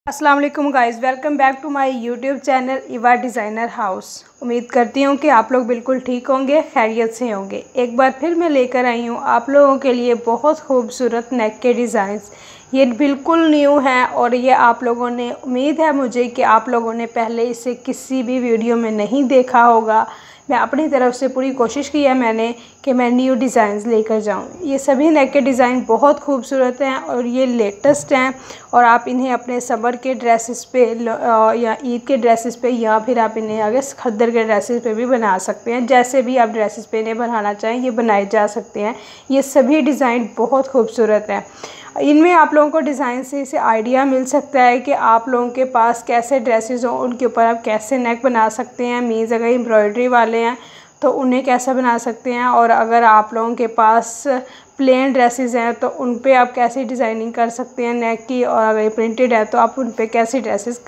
अस्सलाम वालेकुम guys, welcome back to my YouTube channel Eva designer house. उम्मीद करती हूँ कि आप लोग बिल्कुल ठीक होंगे, खैरियत से होंगे। एक बार फिर मैं लेकर आई हूँ आप लोगों के लिए बहुत खूबसूरत नेक के डिज़ाइंस। ये बिल्कुल न्यू है और ये आप लोगों ने, उम्मीद है मुझे कि आप लोगों ने पहले इसे किसी भी वीडियो में नहीं देखा होगा। मैं अपनी तरफ से पूरी कोशिश की है मैंने कि मैं न्यू डिज़ाइंस लेकर जाऊं। ये सभी नेक के डिज़ाइन बहुत खूबसूरत हैं और ये लेटेस्ट हैं और आप इन्हें अपने समर के ड्रेसेस पे या ईद के ड्रेसेस पे या फिर आप इन्हें आगे खद्दर के ड्रेसेस पे भी बना सकते हैं। जैसे भी आप ड्रेसेस पे इन्हें बनाना चाहें ये बनाए जा सकते हैं। ये सभी डिज़ाइन बहुत खूबसूरत हैं। इनमें आप लोगों को डिज़ाइन से आइडिया मिल सकता है कि आप लोगों के पास कैसे ड्रेसेस हों, उनके ऊपर आप कैसे नेक बना सकते हैं। मीन्स अगर एम्ब्रॉयडरी वाले हैं तो उन्हें कैसे बना सकते हैं, और अगर आप लोगों के पास प्लेन ड्रेसेस हैं तो उन पे आप कैसे डिज़ाइनिंग कर सकते हैं नेक की, और अगर प्रिंटेड है तो आप उन पे कैसे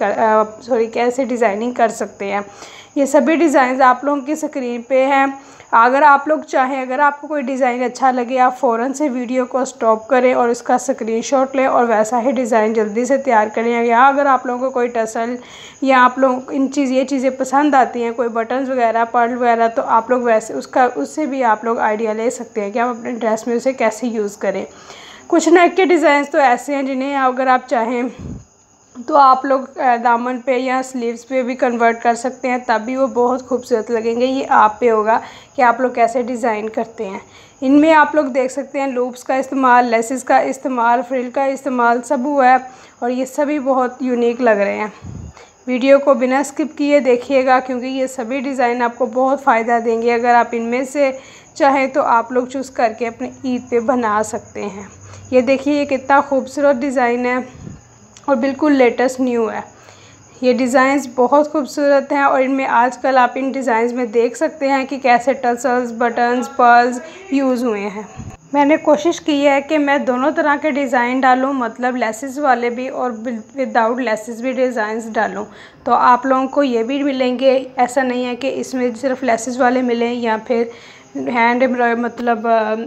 कैसे डिज़ाइनिंग कर सकते हैं। ये सभी डिज़ाइन आप लोगों की स्क्रीन पे हैं। अगर आप लोग चाहें, अगर आपको कोई डिज़ाइन अच्छा लगे, आप फ़ौरन से वीडियो को स्टॉप करें और इसका स्क्रीनशॉट लें और वैसा ही डिज़ाइन जल्दी से तैयार करें। या अगर आप लोगों को कोई टसल या आप लोग ये चीज़ें पसंद आती हैं, कोई बटन्स वगैरह, पर्ल वगैरह, तो आप लोग वैसे उससे भी आप लोग आइडिया ले सकते हैं कि आप अपने ड्रेस में उसे कैसे यूज़ करें। कुछ नेक के डिज़ाइन तो ऐसे हैं जिन्हें अगर आप चाहें तो आप लोग दामन पे या स्लीव्स पे भी कन्वर्ट कर सकते हैं, तब भी वो बहुत खूबसूरत लगेंगे। ये आप पे होगा कि आप लोग कैसे डिज़ाइन करते हैं। इनमें आप लोग देख सकते हैं लूप्स का इस्तेमाल, लेसेस का इस्तेमाल, फ्रिल का इस्तेमाल सब हुआ है और ये सभी बहुत यूनिक लग रहे हैं। वीडियो को बिना स्किप किए देखिएगा क्योंकि ये सभी डिज़ाइन आपको बहुत फ़ायदा देंगे। अगर आप इनमें से चाहें तो आप लोग चूज़ करके अपने ईद पे बना सकते हैं। ये देखिए, ये कितना खूबसूरत डिज़ाइन है और बिल्कुल लेटेस्ट न्यू है। ये डिज़ाइंस बहुत खूबसूरत हैं और इनमें आजकल आप इन डिज़ाइंस में देख सकते हैं कि कैसे टसल्स, बटन्स, पर्ल्स यूज़ हुए हैं। मैंने कोशिश की है कि मैं दोनों तरह के डिज़ाइन डालूं, मतलब लेसेस वाले भी और विदाउट लेसेस भी डिज़ाइंस डालूं, तो आप लोगों को ये भी मिलेंगे। ऐसा नहीं है कि इसमें सिर्फ लेसेस वाले मिलें या फिर हैंड एम्ब्रॉयडरी, मतलब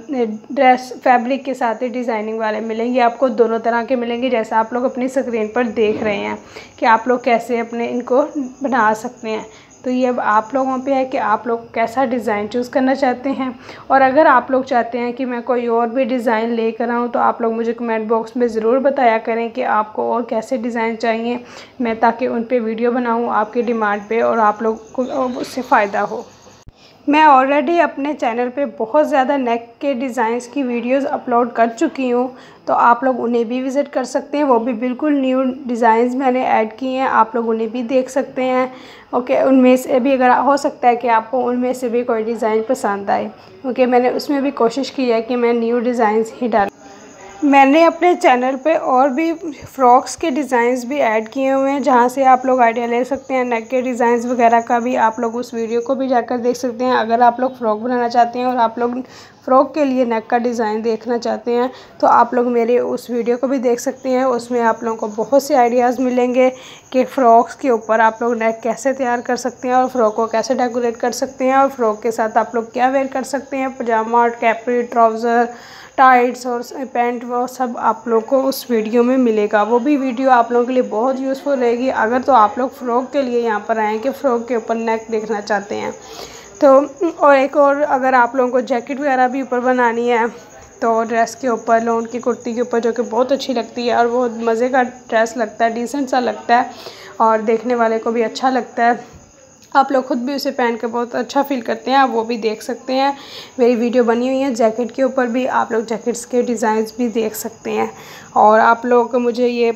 ड्रेस फैब्रिक के साथ ही डिज़ाइनिंग वाले मिलेंगे। आपको दोनों तरह के मिलेंगे, जैसा आप लोग अपनी स्क्रीन पर देख रहे हैं कि आप लोग कैसे अपने इनको बना सकते हैं। तो ये अब आप लोगों पे है कि आप लोग कैसा डिज़ाइन चूज़ करना चाहते हैं। और अगर आप लोग चाहते हैं कि मैं कोई और भी डिज़ाइन लेकर आऊँ तो आप लोग मुझे कमेंट बॉक्स में ज़रूर बताया करें कि आपको और कैसे डिज़ाइन चाहिए, मैं ताकि उन पे वीडियो बनाऊँ आपकी डिमांड पे और आप लोग को उससे फ़ायदा हो। मैं ऑलरेडी अपने चैनल पे बहुत ज़्यादा नेक के डिज़ाइंस की वीडियोस अपलोड कर चुकी हूँ, तो आप लोग उन्हें भी विज़िट कर सकते हैं। वो भी बिल्कुल न्यू डिज़ाइंस मैंने ऐड किए हैं, आप लोग उन्हें भी देख सकते हैं। ओके, उनमें से भी अगर हो सकता है कि आपको उनमें से भी कोई डिज़ाइन पसंद आए, क्योंकि मैंने उसमें भी कोशिश की है कि मैं न्यू डिज़ाइंस ही डालूँ। मैंने अपने चैनल पे और भी फ़्रॉक्स के डिज़ाइंस भी ऐड किए हुए हैं, जहाँ से आप लोग आइडिया ले सकते हैं। नेक के डिज़ाइंस वगैरह का भी आप लोग उस वीडियो को भी जाकर देख सकते हैं। अगर आप लोग फ़्रॉक बनाना चाहते हैं और आप लोग फ़्रॉक के लिए नेक का डिज़ाइन देखना चाहते हैं तो आप लोग मेरे उस वीडियो को भी देख सकते हैं। उसमें आप लोगों को बहुत से आइडियाज़ मिलेंगे कि फ़्रॉक्स के ऊपर आप लोग नेक कैसे तैयार कर सकते हैं और फ़्रॉक को कैसे डेकोरेट कर सकते हैं, और फ़्रॉक के साथ आप लोग क्या वेयर कर सकते हैं, पजामा, कैपरी, ट्राउज़र, टाइट्स और पैंट, वो सब आप लोग को उस वीडियो में मिलेगा। वो भी वीडियो आप लोगों के लिए बहुत यूज़फुल रहेगी अगर तो आप लोग फ़्रॉक के लिए यहाँ पर आएँ कि फ़्रॉक के ऊपर नेक देखना चाहते हैं तो। और एक और, अगर आप लोगों को जैकेट वगैरह भी ऊपर बनानी है तो ड्रेस के ऊपर, लॉन की कुर्ती के ऊपर, जो कि बहुत अच्छी लगती है और बहुत मज़े का ड्रेस लगता है, डिसेंट सा लगता है और देखने वाले को भी अच्छा लगता है। आप लोग खुद भी उसे पहन कर बहुत अच्छा फील करते हैं, आप वो भी देख सकते हैं। मेरी वीडियो बनी हुई है जैकेट के ऊपर भी, आप लोग जैकेट्स के डिज़ाइंस भी देख सकते हैं। और आप लोग मुझे ये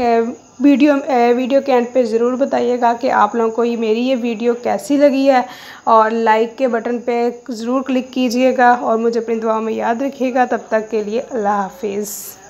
वीडियो के एंड पे ज़रूर बताइएगा कि आप लोगों को मेरी ये वीडियो कैसी लगी है, और लाइक के बटन पे ज़रूर क्लिक कीजिएगा और मुझे अपनी दुआ में याद रखिएगा। तब तक के लिए अल्लाह हाफिज़।